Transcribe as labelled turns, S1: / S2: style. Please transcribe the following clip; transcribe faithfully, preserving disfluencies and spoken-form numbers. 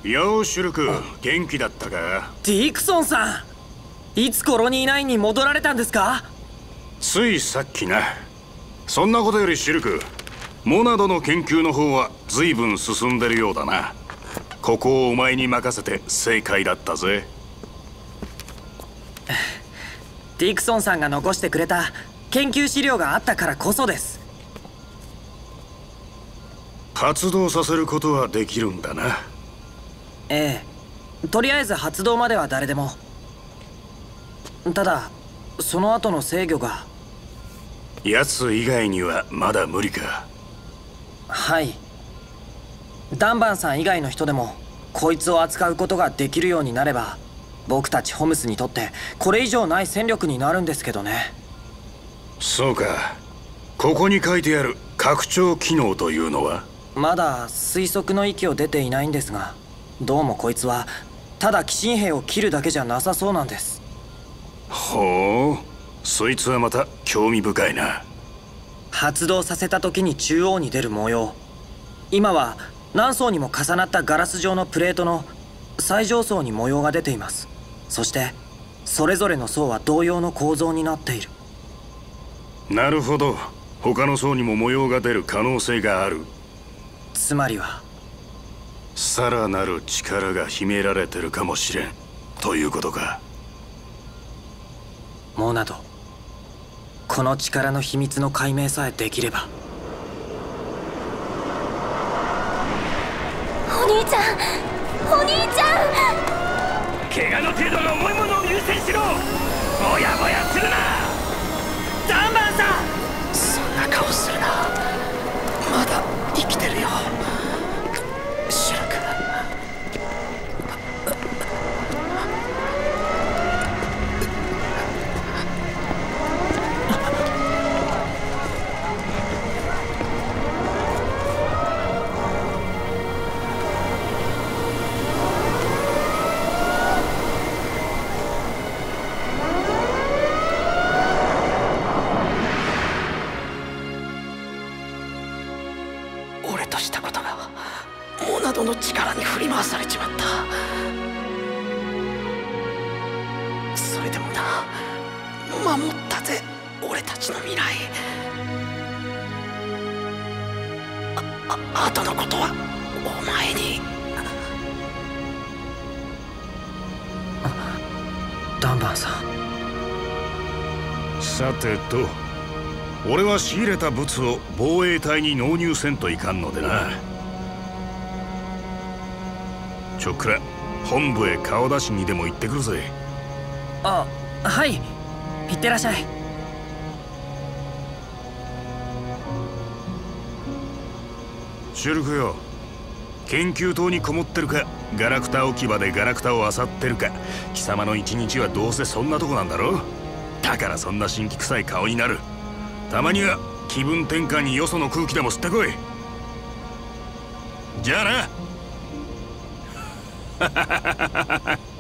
S1: よーシュルク、元気だったか？
S2: ディクソンさん、いつコロニーナインに戻られたんですか？
S1: ついさっきな。そんなことよりシュルク、モナドの研究の方は随分進んでるようだな。ここをお前に任せて正解だったぜ。
S2: ディクソンさんが残してくれた研究資料があったからこそです。
S1: 発動させることはできるんだな。
S2: ええ、とりあえず発動までは誰でも。ただその後の制御が。
S1: 奴以外にはまだ無理か？
S2: はい。ダンバンさん以外の人でもこいつを扱うことができるようになれば、僕たちホムスにとってこれ以上ない戦力になるんですけどね。
S1: そうか。ここに書いてある拡張機能というのは？
S2: まだ推測の域を出ていないんですが、どうもこいつはただ鬼神兵を切るだけじゃなさそうなんです。
S1: ほう、そいつはまた興味深いな。
S2: 発動させた時に中央に出る模様、今は何層にも重なったガラス状のプレートの最上層に模様が出ています。そしてそれぞれの層は同様の構造になっている。
S1: なるほど。他の層にも模様が出る可能性がある。
S2: つまりは
S1: さらなる力が秘められてるかもしれんということか。
S2: モナド、この力の秘密の解明さえできれば。
S3: お兄ちゃん、お兄ちゃん、
S4: 怪我の程度が重いものを優先しろ。ぼやぼやするな。
S2: ダンバンさん、
S5: そんな顔するな。まだ生きてるよシュルク。俺としたことがモナドの力に振り回されちまった。それでもな、守ったぜ俺たちの未来。ああ後のことはお前に。
S2: ダンバンさん。
S1: さてと、俺は仕入れた物を防衛隊に納入せんといかんのでな。ちょっくら本部へ顔出しにでも行ってくるぜ。
S2: あ、はい、いってらっしゃい。
S1: シュルクよ、研究棟にこもってるか、ガラクタ置き場でガラクタを漁ってるか、貴様の一日はどうせそんなとこなんだろ。だからそんな神気臭い顔になる。たまには気分転換によその空気でも吸ってこい。じゃあな。